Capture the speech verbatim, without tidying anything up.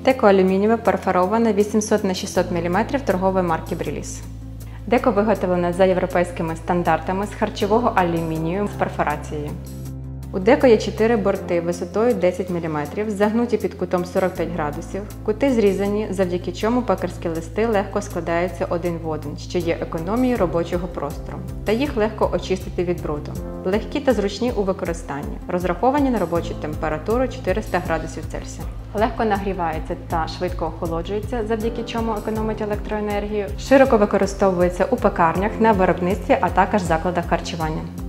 Деко алюмінієве перфороване вісімсот на шістсот міліметрів торгової марки Бріліс. Деко виготовлене за європейськими стандартами з харчового алюмінію з перфорацією. У деко є чотири борти висотою десять міліметрів, загнуті під кутом сорок п'ять градусів, кути зрізані, завдяки чому пекарські листи легко складаються один в один, що є економією робочого простору, та їх легко очистити від бруду. Легкі та зручні у використанні, розраховані на робочу температуру чотириста градусів Цельсія. Легко нагрівається та швидко охолоджується, завдяки чому економить електроенергію. Широко використовується у пекарнях, на виробництві, а також закладах харчування.